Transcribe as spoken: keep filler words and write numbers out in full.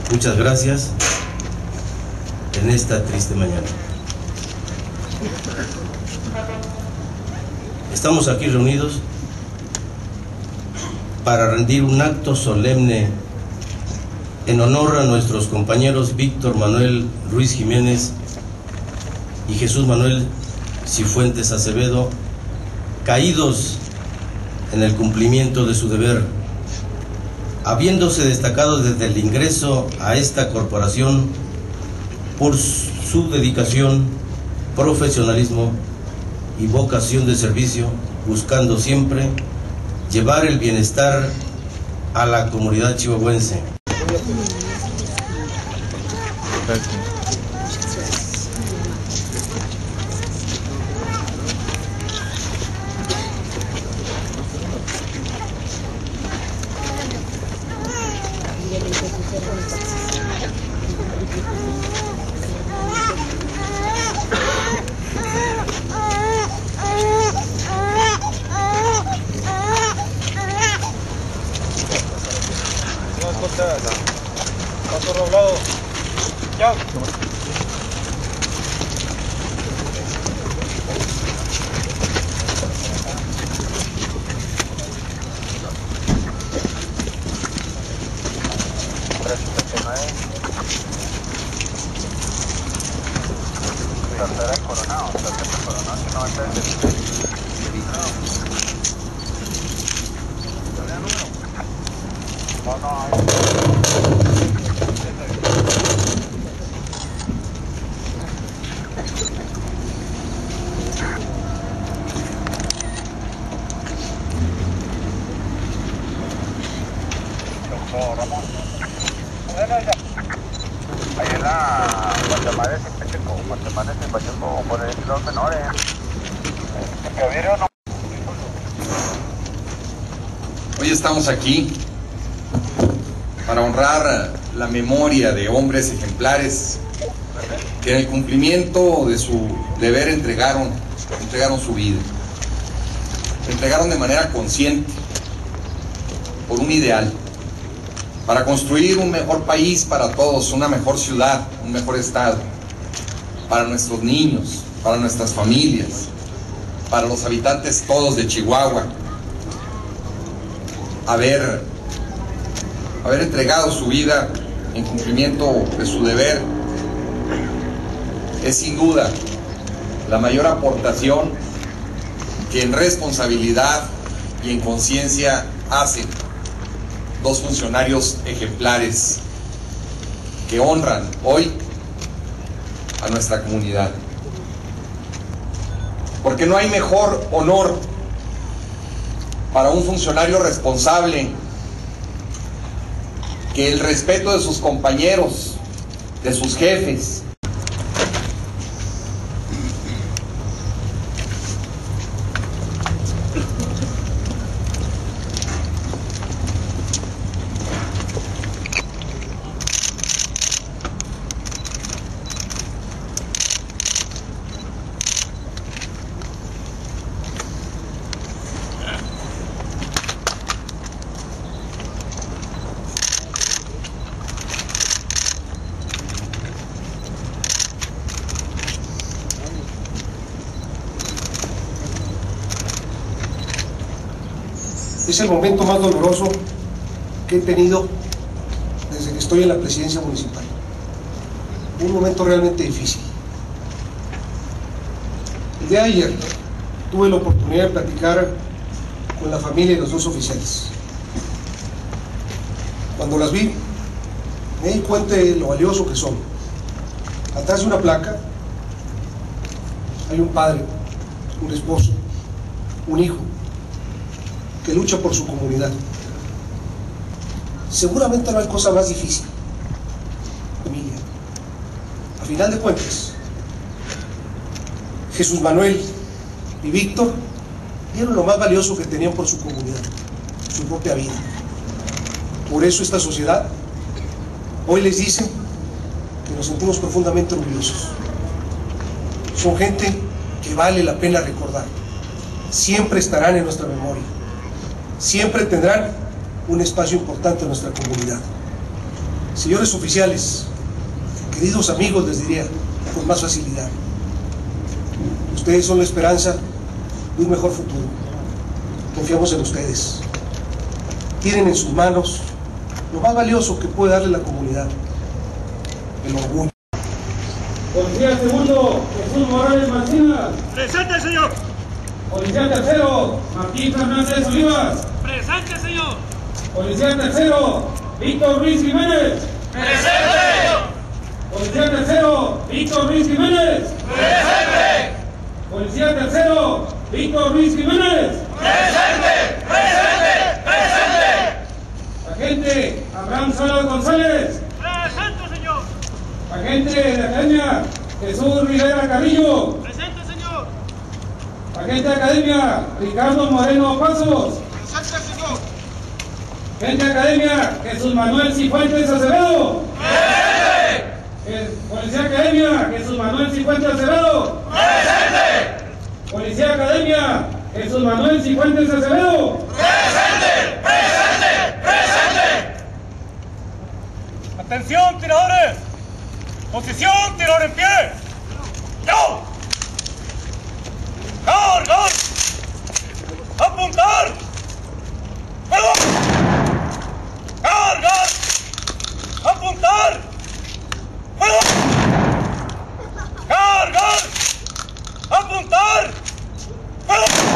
Muchas gracias en esta triste mañana. Estamos aquí reunidos para rendir un acto solemne en honor a nuestros compañeros Víctor Manuel Ruiz Jiménez y Jesús Manuel Cifuentes Acevedo, caídos en el cumplimiento de su deber, habiéndose destacado desde el ingreso a esta corporación por su dedicación, profesionalismo y vocación de servicio, buscando siempre llevar el bienestar a la comunidad chihuahuense. Paso Roblado. Ya. Tercera Coronado, tercera Coronado, que no está en el no, no, Ramón. Bueno, ya. Ahí en la Guatemala es en Pacheco, Guatemala es en Pacheco, por el los menores. ¿Caballero no? Hoy estamos aquí para honrar la memoria de hombres ejemplares que en el cumplimiento de su deber entregaron, entregaron su vida. Entregaron de manera consciente por un ideal, para construir un mejor país para todos, una mejor ciudad, un mejor estado, para nuestros niños, para nuestras familias, para los habitantes todos de Chihuahua. Haber, haber entregado su vida en cumplimiento de su deber es sin duda la mayor aportación que en responsabilidad y en conciencia hacen dos funcionarios ejemplares que honran hoy a nuestra comunidad. Porque no hay mejor honor para un funcionario responsable que el respeto de sus compañeros, de sus jefes. Es el momento más doloroso que he tenido desde que estoy en la presidencia municipal. Un momento realmente difícil. El día de ayer tuve la oportunidad de platicar con la familia de los dos oficiales. Cuando las vi, me di cuenta de lo valioso que son. Atrás de una placa hay un padre, un esposo, un hijo, que lucha por su comunidad. Seguramente no hay cosa más difícil. Familia. A final de cuentas, Jesús Manuel y Víctor dieron lo más valioso que tenían por su comunidad, su propia vida. Por eso esta sociedad hoy les dice que nos sentimos profundamente orgullosos. Son gente que vale la pena recordar. Siempre estarán en nuestra memoria. Siempre tendrán un espacio importante en nuestra comunidad. Señores oficiales, queridos amigos, les diría con más facilidad, ustedes son la esperanza de un mejor futuro. Confiamos en ustedes. Tienen en sus manos lo más valioso que puede darle la comunidad: el orgullo. Policía segundo, Jesús Morales Martínez. Presente, señor. Policía tercero, Martín Fernández Olivas. Presente, señor. Policía tercero, Víctor Ruiz Jiménez. Presente. Policía tercero, Víctor Ruiz Jiménez. Presente. Policía tercero, Víctor Ruiz Jiménez. Presente. Presente. Presente. Agente Abraham Salas González. Presente, señor. Agente de la Academia Jesús Rivera Carrillo. Presente, señor. Agente de Academia Ricardo Moreno Pasos. Presente, señor. Agente de Academia Jesús Manuel Cifuentes Acevedo. Presente. Eh, Policía de Academia Jesús Manuel Cifuentes Acevedo. Presente. Policía de Academia Jesús Manuel Cifuentes Acevedo. Presente. Presente. Presente. Atención, tiradores. Posición, tirador en pie. ¡Yo! ¡Cargar! ¡Apuntar! ¡Fuego! ¡Cargar! ¡Apuntar! ¡Fuego! ¡Cargar! ¡Apuntar! ¡Fuego!